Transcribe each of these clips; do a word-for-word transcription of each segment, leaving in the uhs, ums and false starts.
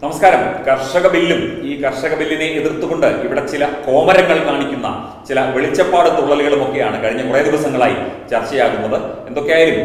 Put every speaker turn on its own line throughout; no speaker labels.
നമസ്കാരം. കർഷക ബില്ലും ഈ കർഷക ബില്ലിനെ എതിർത്തുകൊണ്ട് ഇവിടെ ചില കോമരങ്ങൾ കാണിക്കുന്ന ചില വെളിച്ചപ്പാട് തുള്ളലുകളുമൊക്കെയാണ് കഴിഞ്ഞ കുറേ ദിവസങ്ങളായി ചർച്ചയാകുന്നത്. എന്തൊക്കെയായാലും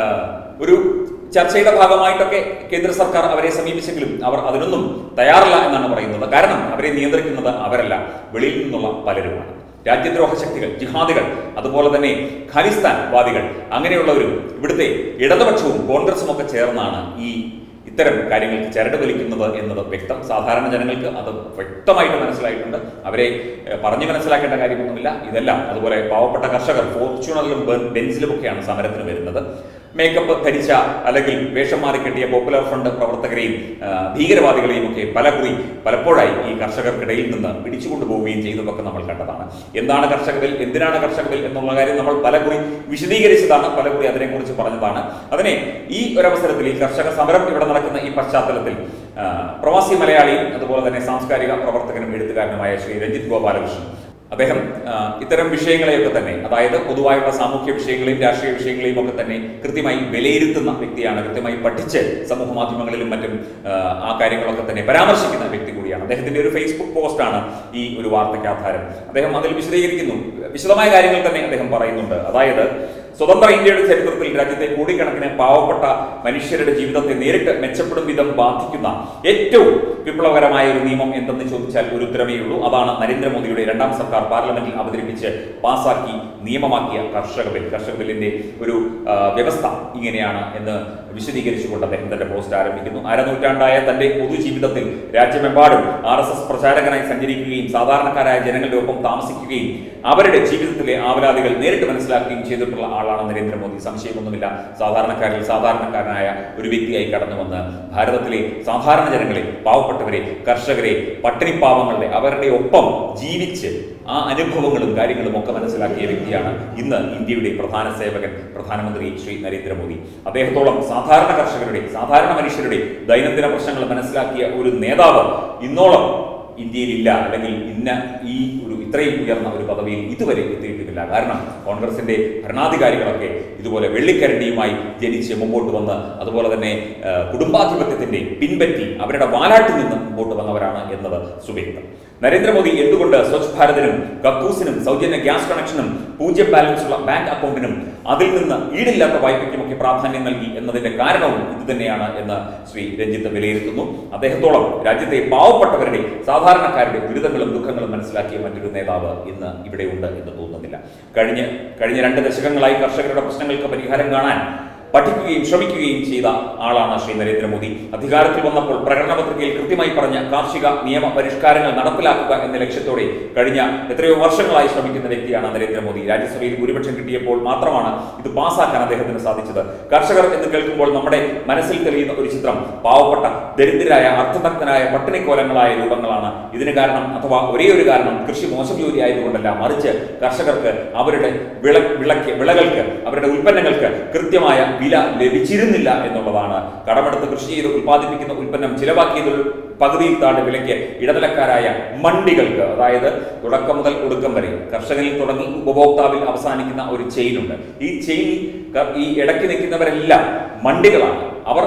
ഒരു ചർച്ചയുടെ ഭാഗമായിട്ടൊക്കെ കേന്ദ്ര സർക്കാർ അവരെ സമീപിച്ചെങ്കിലും അവർ അതിനൊന്നും തയ്യാറല്ല എന്നാണ് പറയുന്നത്. കാരണം അവരെ നിയന്ത്രിക്കുന്നത് അവരല്ല, വെളിയിൽ നിന്നുള്ള പലരുമാണ്. രാജ്യദ്രോഹ ശക്തികൾ, ജിഹാദികൾ, അതുപോലെ തന്നെ ഖലിസ്ഥാൻ വാദികൾ, അങ്ങനെയുള്ളവരും ഇവിടുത്തെ ഇടതുപക്ഷവും കോൺഗ്രസും ഒക്കെ ചേർന്നാണ് ഈ ഇത്തരം കാര്യങ്ങൾക്ക് ചരട് വലിക്കുന്നത് എന്നത് വ്യക്തം. സാധാരണ ജനങ്ങൾക്ക് അത് വ്യക്തമായിട്ട് മനസ്സിലായിട്ടുണ്ട്. അവരെ പറഞ്ഞു മനസ്സിലാക്കേണ്ട കാര്യമൊന്നുമില്ല. ഇതെല്ലാം അതുപോലെ പാവപ്പെട്ട കർഷകർ ഫോർച്യൂണറിലും ബെൻസിലുമൊക്കെയാണ് സമരത്തിന് വരുന്നത്. മേക്കപ്പ് ധരിച്ച അല്ലെങ്കിൽ വേഷം മാറി കെട്ടിയ പോപ്പുലർ ഫ്രണ്ട് പ്രവർത്തകരെയും ഭീകരവാദികളെയും ഒക്കെ പലകുറി പലപ്പോഴായി ഈ കർഷകർക്കിടയിൽ നിന്ന് പിടിച്ചുകൊണ്ടുപോവുകയും ചെയ്തതൊക്കെ നമ്മൾ കണ്ടതാണ്. എന്താണ് കർഷക ബിൽ, എന്തിനാണ് കർഷക ബിൽ എന്നുള്ള കാര്യം നമ്മൾ പലകുറി വിശദീകരിച്ചതാണ്, പലകുറി അതിനെക്കുറിച്ച് പറഞ്ഞതാണ്. അതിനെ ഈ ഒരവസരത്തിൽ ഈ കർഷക സമരം ഇവിടെ നടക്കുന്ന ഈ പശ്ചാത്തലത്തിൽ പ്രവാസി മലയാളിയും അതുപോലെ തന്നെ സാംസ്കാരിക പ്രവർത്തകനും എഴുത്തുകാരനുമായ ശ്രീ രഞ്ജിത്ത് ഗോപാലകൃഷ്ണൻ, അദ്ദേഹം ഇത്തരം വിഷയങ്ങളെയൊക്കെ തന്നെ, അതായത് പൊതുവായുള്ള സാമൂഹ്യ വിഷയങ്ങളെയും രാഷ്ട്രീയ വിഷയങ്ങളെയും ഒക്കെ തന്നെ കൃത്യമായി വിലയിരുത്തുന്ന വ്യക്തിയാണ്. കൃത്യമായി പഠിച്ച് സമൂഹ മാധ്യമങ്ങളിലും മറ്റും ആ കാര്യങ്ങളൊക്കെ തന്നെ പരാമർശിക്കുന്ന വ്യക്തി കൂടിയാണ്. അദ്ദേഹത്തിന്റെ ഒരു ഫേസ്ബുക്ക് പോസ്റ്റാണ് ഈ ഒരു വാർത്തയ്ക്ക് ആധാരം. അദ്ദേഹം അതിൽ വിശദീകരിക്കുന്നു, വിശദമായ കാര്യങ്ങൾ തന്നെ അദ്ദേഹം പറയുന്നുണ്ട്. അതായത് സ്വതന്ത്ര ഇന്ത്യയുടെ ചരിത്രത്തിൽ രാജ്യത്തെ കോടിക്കണക്കിന് പാവപ്പെട്ട മനുഷ്യരുടെ ജീവിതത്തെ നേരിട്ട് മെച്ചപ്പെടും വിധം ബാധിക്കുന്ന ഏറ്റവും വിപ്ലവകരമായ ഒരു നിയമം എന്തെന്ന് ചോദിച്ചാൽ ഒരു ഉത്തരമേ ഉള്ളൂ. അതാണ് നരേന്ദ്രമോദിയുടെ രണ്ടാം സർക്കാർ പാർലമെന്റിൽ അവതരിപ്പിച്ച് പാസാക്കി നിയമമാക്കിയ കർഷക ബിൽ. കർഷക ബില്ലിന്റെ ഒരു വ്യവസ്ഥ ഇങ്ങനെയാണ് എന്ന് വിശദീകരിച്ചുകൊണ്ട് അദ്ദേഹം തന്റെ പോസ്റ്റ് ആരംഭിക്കുന്നു. അരനൂറ്റാണ്ടായ തന്റെ പൊതുജീവിതത്തിൽ രാജ്യമെമ്പാടും ആർ എസ് എസ് പ്രചാരകനായി സഞ്ചരിക്കുകയും സാധാരണക്കാരായ ജനങ്ങളുടെ ഒപ്പം താമസിക്കുകയും അവരുടെ ജീവിതത്തിലെ ആവലാതികൾ നേരിട്ട് മനസ്സിലാക്കുകയും ചെയ്തിട്ടുള്ള ആളാണ് നരേന്ദ്രമോദി. സംശയമൊന്നുമില്ല. സാധാരണക്കാരിൽ സാധാരണക്കാരനായ ഒരു വ്യക്തിയായി കടന്നു വന്ന് ഭാരതത്തിലെ സാധാരണ ജനങ്ങളെ, പാവപ്പെട്ടവരെ, കർഷകരെ, പട്ടിണിപ്പാവങ്ങളുടെ അവരുടെ ഒപ്പം ജീവിച്ച് ആ അനുഭവങ്ങളും കാര്യങ്ങളും ഒക്കെ മനസ്സിലാക്കിയ വ്യക്തിയാണ് ഇന്ന് ഇന്ത്യയുടെ പ്രധാന സേവകൻ പ്രധാനമന്ത്രി ശ്രീ നരേന്ദ്രമോദി. അദ്ദേഹത്തോളം സാധാരണ കർഷകരുടെ, സാധാരണ മനുഷ്യരുടെ ദൈനംദിന പ്രശ്നങ്ങൾ മനസ്സിലാക്കിയ ഒരു നേതാവ് ഇന്നോളം ഇന്ത്യയിലില്ല, അല്ലെങ്കിൽ ഇന്ന ഈ ഒരു ഇത്രയും ഉയർന്ന ഒരു പദവിയിൽ ഇതുവരെ എത്തിയിട്ടില്ല. കാരണം കോൺഗ്രസിന്റെ ഭരണാധികാരികളൊക്കെ ഇതുപോലെ വെള്ളിക്കരണ്ടിയുമായി ജനിച്ച് മുമ്പോട്ട് വന്ന് അതുപോലെ തന്നെ കുടുംബാധിപത്യത്തിന്റെ പിൻപറ്റി അവരുടെ വാലാട്ടിൽ നിന്ന് മുമ്പോട്ട് വന്നവരാണ് എന്നത് സുവ്യക്തം. നരേന്ദ്രമോദി എന്തുകൊണ്ട് സ്വച്ഛ് ഭാരതിനും കക്കൂസിനും സൗജന്യ ഗ്യാസ് കണക്ഷനും പൂജ്യം ബാലൻസ് ഉള്ള ബാങ്ക് അക്കൗണ്ടിനും അതിൽ നിന്ന് ഈടില്ലാത്ത വായ്പയ്ക്കുമൊക്കെ പ്രാധാന്യം നൽകി എന്നതിന്റെ കാരണവും ഇത് തന്നെയാണ് എന്ന് ശ്രീ രഞ്ജിത്ത് വിലയിരുത്തുന്നു. അദ്ദേഹത്തോളം രാജ്യത്തെ പാവപ്പെട്ടവരുടെ, സാധാരണക്കാരുടെ ദുരിതങ്ങളും ദുഃഖങ്ങളും മനസ്സിലാക്കിയ മറ്റൊരു നേതാവ് ഇന്ന് ഇവിടെ ഉണ്ട് എന്ന് തോന്നുന്നില്ല. കഴിഞ്ഞ കഴിഞ്ഞ രണ്ട് ദശകങ്ങളായി കർഷകരുടെ പ്രശ്നങ്ങൾക്ക് പരിഹാരം കാണാൻ പഠിക്കുകയും ശ്രമിക്കുകയും ചെയ്ത ആളാണ് ശ്രീ നരേന്ദ്രമോദി. അധികാരത്തിൽ വന്നപ്പോൾ പ്രകടന പത്രികയിൽ കൃത്യമായി പറഞ്ഞ കാർഷിക നിയമ പരിഷ്കാരങ്ങൾ നടപ്പിലാക്കുക എന്ന ലക്ഷ്യത്തോടെ കഴിഞ്ഞ എത്രയോ വർഷങ്ങളായി ശ്രമിക്കുന്ന വ്യക്തിയാണ് നരേന്ദ്രമോദി. രാജ്യസഭയിൽ ഭൂരിപക്ഷം കിട്ടിയപ്പോൾ മാത്രമാണ് ഇത് പാസ്സാക്കാൻ അദ്ദേഹത്തിന് സാധിച്ചത്. കർഷകർ എന്ന് കേൾക്കുമ്പോൾ നമ്മുടെ മനസ്സിൽ തെളിയുന്ന ഒരു ചിത്രം പാവപ്പെട്ട, ദരിദ്രരായ, അർത്ഥനഗ്നരായ, പട്ടിണിക്കോലങ്ങളായ രൂപങ്ങളാണ്. ഇതിന് കാരണം, അഥവാ ഒരേ ഒരു കാരണം, കൃഷി മോശം ജോലി ആയതുകൊണ്ടല്ല, മറിച്ച് കർഷകർക്ക് അവരുടെ വിള വിളക്ക് വിളകൾക്ക് അവരുടെ ഉൽപ്പന്നങ്ങൾക്ക് കൃത്യമായ വില ലഭിച്ചിരുന്നില്ല എന്നുള്ളതാണ്. കടമെടുത്ത് കൃഷി ചെയ്ത് ഉൽപ്പാദിപ്പിക്കുന്ന ഉൽപ്പന്നം ചിലവാക്കിയതിൽ പകുതിയിൽ താഴെ വിലയ്ക്ക് ഇടനിലക്കാരായ മണ്ടികൾക്ക്, അതായത് തുടക്കം മുതൽ ഒടുക്കം വരെ കർഷകനിൽ തുടങ്ങി ഉപഭോക്താവിൽ അവസാനിക്കുന്ന ഒരു ചെയിനുണ്ട്. ഈ ചെയിൻ ഈ ഇടയ്ക്ക് നിൽക്കുന്നവരെല്ലാം മണ്ടികളാണ്. അവർ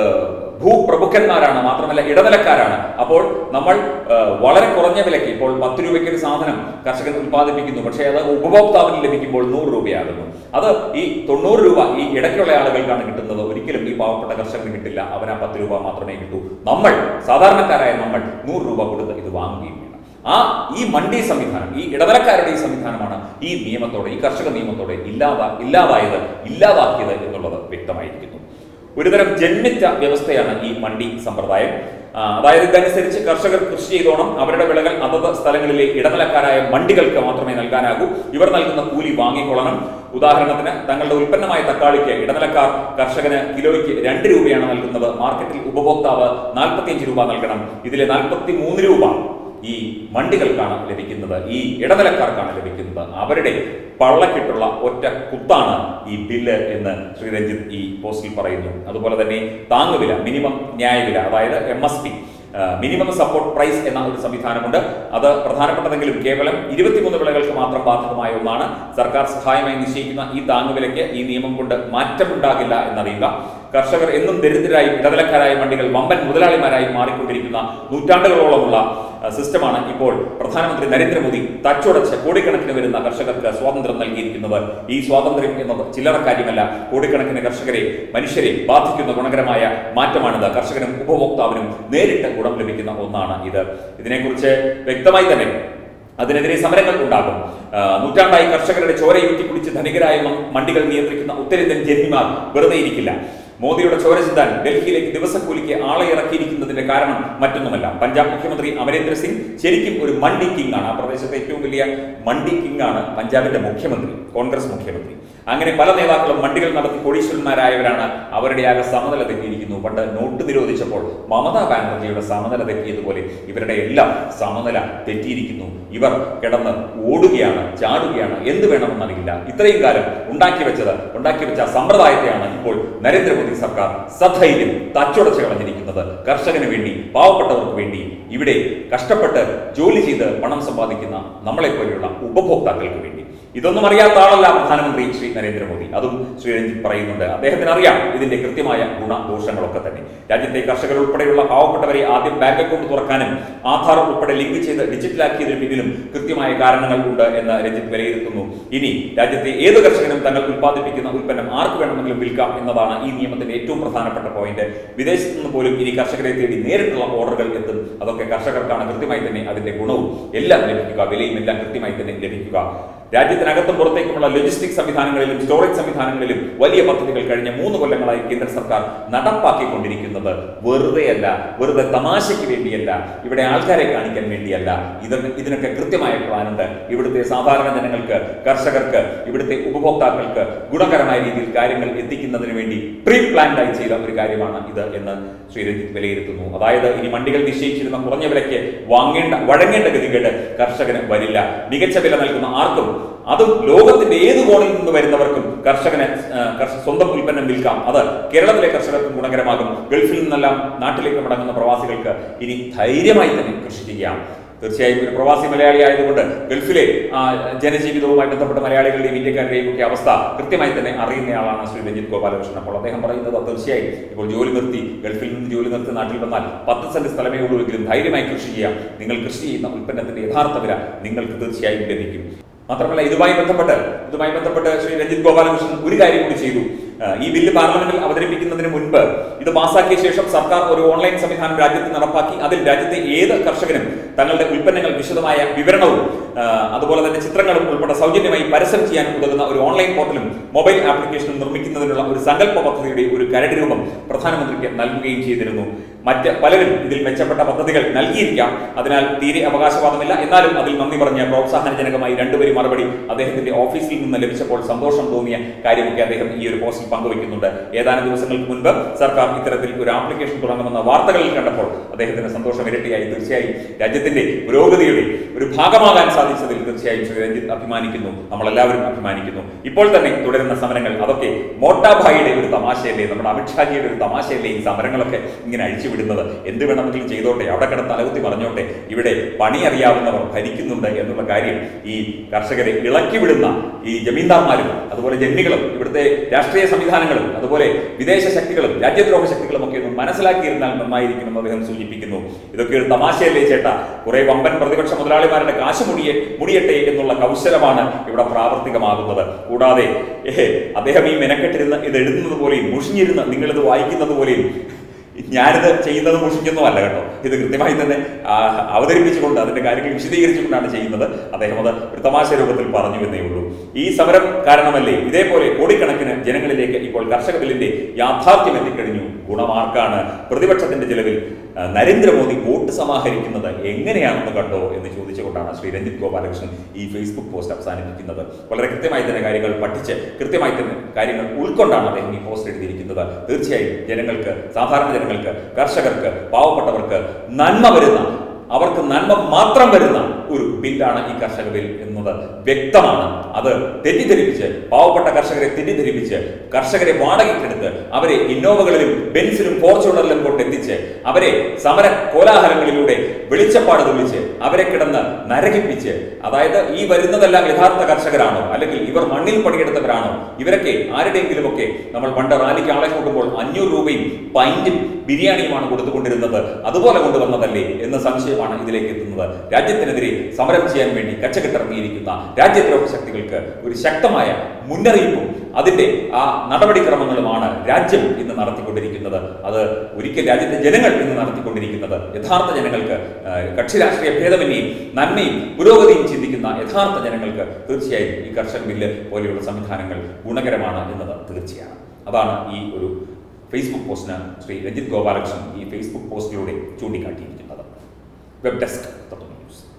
ഭൂപ്രഭുക്കന്മാരാണ്, മാത്രമല്ല ഇടനിലക്കാരാണ്. അപ്പോൾ നമ്മൾ വളരെ കുറഞ്ഞ വിലയ്ക്ക്, ഇപ്പോൾ പത്ത് രൂപയ്ക്ക് ഒരു സാധനം കർഷകൻ ഉൽപ്പാദിപ്പിക്കുന്നു, പക്ഷേ അത് ഉപഭോക്താവിന് ലഭിക്കുമ്പോൾ നൂറ് രൂപയാകുന്നു. അത് ഈ തൊണ്ണൂറ് രൂപ ഈ ഇടയ്ക്കുള്ള ആളുകൾക്കാണ് കിട്ടുന്നത്. ഒരിക്കലും ഈ പാവപ്പെട്ട കർഷകന് കിട്ടില്ല. അവന് ആ പത്ത് രൂപ മാത്രമേ കിട്ടൂ. നമ്മൾ സാധാരണക്കാരായ നമ്മൾ നൂറ് രൂപ കൊടുത്ത് ഇത് വാങ്ങുകയും വേണം. ആ ഈ മണ്ടി സംവിധാനം, ഈ ഇടനിലക്കാരുടെ ഈ സംവിധാനമാണ് ഈ നിയമത്തോടെ, ഈ കർഷക നിയമത്തോടെ ഇല്ലാതാ ഇല്ലാതായത് ഇല്ലാതാക്കിയത് എന്നുള്ളത് വ്യക്തമായിരിക്കുന്നു. ഒരുതരം ജന്മിച്ച വ്യവസ്ഥയാണ് ഈ മണ്ടി സമ്പ്രദായം. അതായത് ഇതനുസരിച്ച് കർഷകർ കൃഷി ചെയ്തോണം, അവരുടെ വിളകൾ അതത് സ്ഥലങ്ങളിലെ ഇടനിലക്കാരായ മണ്ടികൾക്ക് മാത്രമേ നൽകാനാകൂ. ഇവർ നൽകുന്ന കൂലി വാങ്ങിക്കൊള്ളണം. ഉദാഹരണത്തിന് തങ്ങളുടെ ഉൽപ്പന്നമായ തക്കാളിക്ക് ഇടനിലക്കാർ കർഷകന് കിലോയ്ക്ക് രണ്ട് രൂപയാണ് നൽകുന്നത്. മാർക്കറ്റിൽ ഉപഭോക്താവ് നാൽപ്പത്തിയഞ്ച് രൂപ നൽകണം. ഇതിലെ നാൽപ്പത്തി മൂന്ന് രൂപ ഈ മണ്ടികൾക്കാണ് ലഭിക്കുന്നത്, ഈ ഇടനിലക്കാർക്കാണ് ലഭിക്കുന്നത്. അവരുടെ പള്ളക്കിട്ടുള്ള ഒറ്റ കുത്താണ് ഈ ബില്ല് എന്ന് ശ്രീ രഞ്ജിത്ത് ഈ പോസ്റ്റിൽ പറയുന്നു. അതുപോലെ തന്നെ താങ്ങുവില, മിനിമം ന്യായവില, അതായത് M S P, minimum support price എന്ന ഒരു സംവിധാനമുണ്ട്. അത് പ്രധാനപ്പെട്ടതെങ്കിലും കേവലം ഇരുപത്തിമൂന്ന് വിളകൾക്ക് മാത്രം ബാധകമായ ഒന്നാണ്. സർക്കാർ സഹായമായി നിശ്ചയിക്കുന്ന ഈ താങ്ങുവിലയ്ക്ക് ഈ നിയമം കൊണ്ട് മാറ്റമുണ്ടാകില്ല എന്നറിയുക. കർഷകർ എന്നും ദരിദ്രരായി ഇടനിലക്കാരായ മണ്ടികൾ വമ്പൻ മുതലാളിമാരായി മാറിക്കൊണ്ടിരിക്കുന്ന നൂറ്റാണ്ടുകളോളമുള്ള സിസ്റ്റമാണ് ഇപ്പോൾ പ്രധാനമന്ത്രി നരേന്ദ്രമോദി തച്ചുടച്ച് കോടിക്കണക്കിന് വരുന്ന കർഷകർക്ക് സ്വാതന്ത്ര്യം നൽകിയിരിക്കുന്നത്. ഈ സ്വാതന്ത്ര്യം എന്നത് ചില്ലറ കാര്യമല്ല. കോടിക്കണക്കിന് കർഷകരെ, മനുഷ്യരെ ബാധിക്കുന്ന ഗുണകരമായ മാറ്റമാണിത്. കർഷകനും ഉപഭോക്താവിനും നേരിട്ട് ഗുണം ലഭിക്കുന്ന ഒന്നാണ് ഇത്. ഇതിനെക്കുറിച്ച് വ്യക്തമായി തന്നെ അതിനെതിരെ സമരങ്ങൾ ഉണ്ടാകും. നൂറ്റാണ്ടായി കർഷകരുടെ ചോരയൂറ്റി കുടിച്ച് ധനികരായ മണ്ടികൾ നിയന്ത്രിക്കുന്ന ഉത്തരേന്ത്യൻ ജന്മിമാർ വെറുതെ ഇരിക്കില്ല. മോദിയുടെ ചോര ചിന്താൻ ഡൽഹിയിലേക്ക് ദിവസക്കൂലിക്ക് ആളെ ഇറക്കിയിരിക്കുന്നതിന്റെ കാരണം മറ്റൊന്നുമല്ല. പഞ്ചാബ് മുഖ്യമന്ത്രി അമരേന്ദ്ര സിംഗ് ശരിക്കും ഒരു മണ്ടി കിങ് ആണ്. ആ പ്രദേശത്തെ ഏറ്റവും വലിയ മണ്ടി കിങ് ആണ് പഞ്ചാബിന്റെ മുഖ്യമന്ത്രി, കോൺഗ്രസ് മുഖ്യമന്ത്രി. അങ്ങനെ പല നേതാക്കളും മണ്ടികൾ നടത്തി കോടീശ്വരന്മാരായവരാണ്. അവരുടെ ആകെ സമനില തെറ്റിയിരിക്കുന്നു. പണ്ട് നോട്ട് നിരോധിച്ചപ്പോൾ മമതാ ബാനർജിയുടെ സമനില തെറ്റിയതുപോലെ ഇവരുടെ എല്ലാം സമനില തെറ്റിയിരിക്കുന്നു. ഇവർ കിടന്ന് ഓടുകയാണ്, ചാടുകയാണ്, എന്ത് വേണമെന്നറിയില്ല. ഇത്രയും കാലം ഉണ്ടാക്കി വെച്ചത് ഉണ്ടാക്കി വെച്ച സമ്പ്രദായത്തെയാണ് ഇപ്പോൾ നരേന്ദ്രമോദി സർക്കാർ സധൈര്യം തച്ചുടച്ച് കളഞ്ഞിരിക്കുന്നത്. കർഷകന് വേണ്ടി, പാവപ്പെട്ടവർക്ക് വേണ്ടി, ഇവിടെ കഷ്ടപ്പെട്ട് ജോലി ചെയ്ത് പണം സമ്പാദിക്കുന്ന നമ്മളെ പോലെയുള്ള ഉപഭോക്താക്കൾക്ക് വേണ്ടി. ഇതൊന്നും അറിയാത്ത ആളല്ല പ്രധാനമന്ത്രി ശ്രീ നരേന്ദ്രമോദി. അതും ശ്രീ രഞ്ജിത്ത് പറയുന്നുണ്ട്. അദ്ദേഹത്തിന് അറിയാം ഇതിന്റെ കൃത്യമായ ഗുണദോഷങ്ങളൊക്കെ തന്നെ. രാജ്യത്തെ കർഷകർ ഉൾപ്പെടെയുള്ള പാവപ്പെട്ടവരെ ആദ്യം ബാങ്ക് അക്കൗണ്ട് തുറക്കാനും ആധാർ ഉൾപ്പെടെ ലിങ്ക് ചെയ്ത് ഡിജിറ്റലാക്കിയതിന് പിന്നിലും കൃത്യമായ കാരണങ്ങൾ ഉണ്ട് എന്ന് രഞ്ജിത്ത് വിലയിരുത്തുന്നു. ഇനി രാജ്യത്തെ ഏത് കർഷകനും തങ്ങൾ ഉൽപ്പാദിപ്പിക്കുന്ന ഉൽപ്പന്നം ആർക്ക് വേണമെങ്കിലും വിൽക്കാം എന്നതാണ് ഈ നിയമത്തിന്റെ ഏറ്റവും പ്രധാനപ്പെട്ട പോയിന്റ്. വിദേശത്ത് നിന്ന് പോലും ഇനി കർഷകരെ തേടി നേരിട്ടുള്ള ഓർഡറുകൾ എത്തും. അതൊക്കെ കർഷകർക്കാണ് കൃത്യമായി തന്നെ അതിന്റെ ഗുണവും എല്ലാം ലഭിക്കുക, വിലയും എല്ലാം കൃത്യമായി തന്നെ ലഭിക്കുക. രാജ്യത്തിനകത്തും പുറത്തേക്കുമുള്ള ലോജിസ്റ്റിക് സംവിധാനങ്ങളിലും സ്റ്റോറേജ് സംവിധാനങ്ങളിലും വലിയ പദ്ധതികൾ കഴിഞ്ഞ മൂന്ന് കൊല്ലങ്ങളായി കേന്ദ്ര സർക്കാർ നടപ്പാക്കിക്കൊണ്ടിരിക്കുന്നത് വെറുതെയല്ല, വെറുതെ തമാശയ്ക്ക് വേണ്ടിയല്ല, ഇവിടെ ആൾക്കാരെ കാണിക്കാൻ വേണ്ടിയല്ല. ഇതിന് ഇതിനൊക്കെ കൃത്യമായ പ്ലാനുണ്ട്. ഇവിടുത്തെ സാധാരണ ജനങ്ങൾക്ക്, കർഷകർക്ക്, ഇവിടുത്തെ ഉപഭോക്താക്കൾക്ക് ഗുണകരമായ രീതിയിൽ കാര്യങ്ങൾ എത്തിക്കുന്നതിന് വേണ്ടി പ്രീ പ്ലാൻഡായി ചെയ്ത ഒരു കാര്യമാണ് ഇത് എന്ന് ശ്രീ രഞ്ജിത്ത് വിലയിരുത്തുന്നു. അതായത് ഇനി മണ്ടികൾ നിശ്ചയിച്ചിരുന്ന കുറഞ്ഞ വിലയ്ക്ക് വാങ്ങേണ്ട വഴങ്ങേണ്ട ഗതികേട് കർഷകന് വരില്ല. മികച്ച വില നൽകുന്ന ആർക്കും, അതും ലോകത്തിന്റെ ഏത് കോണിൽ നിന്ന് വരുന്നവർക്കും കർഷകന് സ്വന്തം ഉൽപ്പന്നം വിൽക്കാം. അത് കേരളത്തിലെ കർഷകർക്കും ഗുണകരമാകും. ഗൾഫിൽ നിന്നെല്ലാം നാട്ടിലേക്ക് മടങ്ങുന്ന പ്രവാസികൾക്ക് ഇനി ധൈര്യമായി തന്നെ കൃഷി ചെയ്യാം. തീർച്ചയായും ഒരു പ്രവാസി മലയാളി ആയതുകൊണ്ട് ഗൾഫിലെ ജനജീവിതവുമായി ബന്ധപ്പെട്ട മലയാളികളുടെയും ഇന്ത്യക്കാരുടെയും ഒക്കെ അവസ്ഥ കൃത്യമായി തന്നെ അറിയുന്നയാളാണ് ശ്രീ രഞ്ജിത്ത് ഗോപാലകൃഷ്ണൻ. അപ്പോൾ അദ്ദേഹം പറയുന്നത് തീർച്ചയായും ഇപ്പോൾ ജോലി നിർത്തി, ഗൾഫിൽ നിന്ന് ജോലി നിർത്തി നാട്ടിൽ വന്നാൽ പത്ത് സെന്റ് സ്ഥലമേ ഉള്ളൂവെങ്കിലും ധൈര്യമായി കൃഷി ചെയ്യാം. നിങ്ങൾ കൃഷി ചെയ്യുന്ന ഉൽപ്പന്നത്തിന്റെ യഥാർത്ഥ വില നിങ്ങൾക്ക് തീർച്ചയായും ലഭിക്കും. മാത്രമല്ല ഇതുമായി ബന്ധപ്പെട്ട് ഇതുമായി ബന്ധപ്പെട്ട് ശ്രീ രഞ്ജിത്ത് ഗോപാലകൃഷ്ണൻ ഒരു കാര്യം കൂടി ചെയ്തു. ഈ ബില്ല് പാർലമെന്റിൽ അവതരിപ്പിക്കുന്നതിന് മുൻപ് ഇത് പാസാക്കിയ ശേഷം സർക്കാർ ഒരു ഓൺലൈൻ സംവിധാനം രാജ്യത്ത് നടപ്പാക്കി. അതിൽ രാജ്യത്തെ ഏത് കർഷകനും തങ്ങളുടെ ഉൽപ്പന്നങ്ങൾ വിശദമായ വിവരണവും അതുപോലെ തന്നെ ചിത്രങ്ങളും ഉൾപ്പെടെ സൗജന്യമായി പരസ്യം ചെയ്യാൻ ഉതകുന്ന ഒരു ഓൺലൈൻ പോർട്ടലും മൊബൈൽ ആപ്ലിക്കേഷനും നിർമ്മിക്കുന്നതിനുള്ള ഒരു സങ്കല്പ പദ്ധതിയുടെ ഒരു കരട് രൂപം പ്രധാനമന്ത്രിക്ക് നൽകുകയും ചെയ്തിരുന്നു. മറ്റ് പലരും ഇതിൽ മെച്ചപ്പെട്ട പദ്ധതികൾ നൽകിയിരിക്കാം, അതിനാൽ തീരെ അവകാശവാദമില്ല. എന്നാലും അതിൽ നന്ദി പറഞ്ഞ പ്രോത്സാഹനജനകമായി രണ്ടുപേരും മറുപടി അദ്ദേഹത്തിന്റെ ഓഫീസിൽ നിന്ന് ലഭിച്ചപ്പോൾ സന്തോഷം തോന്നിയ കാര്യമൊക്കെ അദ്ദേഹം ഈ ഒരു പോസ്റ്റിൽ പങ്കുവയ്ക്കുന്നുണ്ട്. ഏതാനും ദിവസങ്ങൾക്ക് മുൻപ് സർക്കാർ ഇത്തരത്തിൽ ഒരു ആപ്ലിക്കേഷൻ തുടങ്ങുമെന്ന വാർത്തകളിൽ കണ്ടപ്പോൾ അദ്ദേഹത്തിന് സന്തോഷം ഇരട്ടിയായി. തീർച്ചയായും രാജ്യത്തിന്റെ പുരോഗതിയുടെ ഒരു ഭാഗമാകാൻ സാധിച്ചതിൽ തീർച്ചയായും ശ്രീ രഞ്ജിത്ത് അഭിമാനിക്കുന്നു, നമ്മളെല്ലാവരും അഭിമാനിക്കുന്നു. ഇപ്പോൾ തന്നെ തുടരുന്ന സമരങ്ങൾ അതൊക്കെ മോട്ടാഭായിയുടെ ഒരു തമാശയല്ലേ, നമ്മുടെ അമിത്ഷാജിയുടെ ഒരു തമാശയല്ലേ ഈ സമരങ്ങളൊക്കെ ഇങ്ങനെ അഴിച്ചുവിടുന്നത്? എന്ത് വേണമെങ്കിലും ചെയ്തോട്ടെ, അവിടെ കിടന്ന് തലകുത്തി പറഞ്ഞോട്ടെ, ഇവിടെ പണി അറിയാവുന്നവർ ഭരിക്കുന്നുണ്ട് എന്നുള്ള കാര്യം ഈ കർഷകരെ ഇളക്കിവിടുന്ന ഈ ജമീന്ദാർമാരും അതുപോലെ ജന്മികളും ഇവിടുത്തെ രാഷ്ട്രീയ സംവിധാനങ്ങളും അതുപോലെ വിദേശ ശക്തികളും രാജ്യദ്രോഹ ശക്തികളും ഒക്കെ ഒന്ന് മനസ്സിലാക്കിയിരുന്നാൽ നന്നായിരിക്കുമെന്ന് അദ്ദേഹം സൂചിപ്പിക്കുന്നു. ഇതൊക്കെ ഒരു തമാശയല്ലേ ചേട്ടാ, കുറെ വമ്പൻ പ്രതിപക്ഷ മുതലാളിമാരുടെ കാശ് മുടിയെ മുടിയട്ടെ എന്നുള്ള കൗശലമാണ് ഇവിടെ പ്രാവർത്തികമാകുന്നത്. കൂടാതെ ഏഹ് അദ്ദേഹം ഈ മെനക്കെട്ടിരുന്ന് ഇത് എഴുതുന്നത് പോലെയും മുഷിഞ്ഞിരുന്ന് നിങ്ങളിത് വായിക്കുന്നത് പോലെയും ഞാനിത് ചെയ്യുന്നത് മുഷിക്കുന്നതല്ല കേട്ടോ. ഇത് കൃത്യമായി തന്നെ അവതരിപ്പിച്ചുകൊണ്ട് അതിന്റെ കാര്യങ്ങൾ വിശദീകരിച്ചുകൊണ്ടാണ് ചെയ്യുന്നത്. അദ്ദേഹം അത് ഒരു തമാശ രൂപത്തിൽ പറഞ്ഞു എന്നേ ഉള്ളൂ. ഈ സമരം കാരണമല്ലേ ഇതേപോലെ കോടിക്കണക്കിന് ജനങ്ങളിലേക്ക് ഇപ്പോൾ കർഷക ബില്ലിന്റെ യാഥാർത്ഥ്യം എത്തിക്കഴിഞ്ഞു. ഗുണമാർക്കാണ്? പ്രതിപക്ഷത്തിന്റെ ചെലവിൽ നരേന്ദ്രമോദി വോട്ട് സമാഹരിക്കുന്നത് എങ്ങനെയാണെന്ന് കണ്ടോ എന്ന് ചോദിച്ചുകൊണ്ടാണ് ശ്രീ രഞ്ജിത്ത് ഗോപാലകൃഷ്ണൻ ഈ ഫേസ്ബുക്ക് പോസ്റ്റ് അവസാനിപ്പിക്കുന്നത്. വളരെ കൃത്യമായി തന്നെ കാര്യങ്ങൾ പഠിച്ച് കൃത്യമായി തന്നെ കാര്യങ്ങൾ ഉൾക്കൊണ്ടാണ് അദ്ദേഹം ഈ പോസ്റ്റ് എഴുതിയിരിക്കുന്നത്. തീർച്ചയായും ജനങ്ങൾക്ക്, സാധാരണ ജനങ്ങൾക്ക്, കർഷകർക്ക്, പാവപ്പെട്ടവർക്ക് നന്മ വരുന്ന അവർക്ക് നന്മ മാത്രം വരുന്ന ഒരു ബില്ലാണ് ഈ കർഷക ബിൽ എന്നത് വ്യക്തമാണ്. അത് തെറ്റിദ്ധരിപ്പിച്ച് പാവപ്പെട്ട കർഷകരെ തെറ്റിദ്ധരിപ്പിച്ച് കർഷകരെ വാടകയ്ക്കെടുത്ത് അവരെ ഇന്നോവകളിലും ബെൻസിലും ഫോർച്യൂണറിലും കൊണ്ടെത്തിച്ച് അവരെ സമര കോലാഹലങ്ങളിലൂടെ വെളിച്ചപ്പാട് തുള്ളിച്ച് അവരെ കിടന്ന് നരകിപ്പിച്ച്, അതായത് ഈ വരുന്നതെല്ലാം യഥാർത്ഥ കർഷകരാണോ അല്ലെങ്കിൽ ഇവർ മണ്ണിൽ പണിയെടുത്തവരാണോ, ഇവരൊക്കെ ആരുടെയെങ്കിലുമൊക്കെ നമ്മൾ പണ്ട് റാലിക്ക് ആളെ കൂട്ടുമ്പോൾ അഞ്ഞൂറ് രൂപയും പൈന്റും ബിരിയാണിയുമാണ് കൊടുത്തുകൊണ്ടിരുന്നത്, അതുപോലെ കൊണ്ടുവന്നതല്ലേ എന്ന സംശയമാണ് ഇതിലേക്ക് എത്തുന്നത്. രാജ്യത്തിനെതിരെ സമരം ചെയ്യാൻ വേണ്ടി കച്ചകെട്ടിറങ്ങിയിരിക്കുന്ന രാജ്യദ്രോഹ ശക്തികൾക്ക് ഒരു ശക്തമായ മുന്നറിയിപ്പും അതിന്റെ ആ നടപടിക്രമങ്ങളുമാണ് രാജ്യം ഇന്ന് നടത്തിക്കൊണ്ടിരിക്കുന്നത്. അത് ഒരിക്കൽ രാജ്യത്തെ ജനങ്ങൾ ഇന്ന് നടത്തിക്കൊണ്ടിരിക്കുന്നത് യഥാർത്ഥ ജനങ്ങൾക്ക്, കക്ഷി രാഷ്ട്രീയ ഭേദമന്യെയും നന്മയും പുരോഗതിയും ചിന്തിക്കുന്ന യഥാർത്ഥ ജനങ്ങൾക്ക് തീർച്ചയായും ഈ കർഷക ബില്ല് പോലെയുള്ള സംവിധാനങ്ങൾ ഗുണകരമാണ് എന്നത് തീർച്ചയാണ്. അതാണ് ഈ ഒരു ഫേസ്ബുക്ക് പോസ്റ്റിന് ശ്രീ രഞ്ജിത്ത് ഗോപാലകൃഷ്ണൻ ഈ ഫേസ്ബുക്ക് പോസ്റ്റിലൂടെ ചൂണ്ടിക്കാട്ടിയിരിക്കുന്നത്. വെബ് ഡെസ്ക് തത്വമി ന്യൂസ്.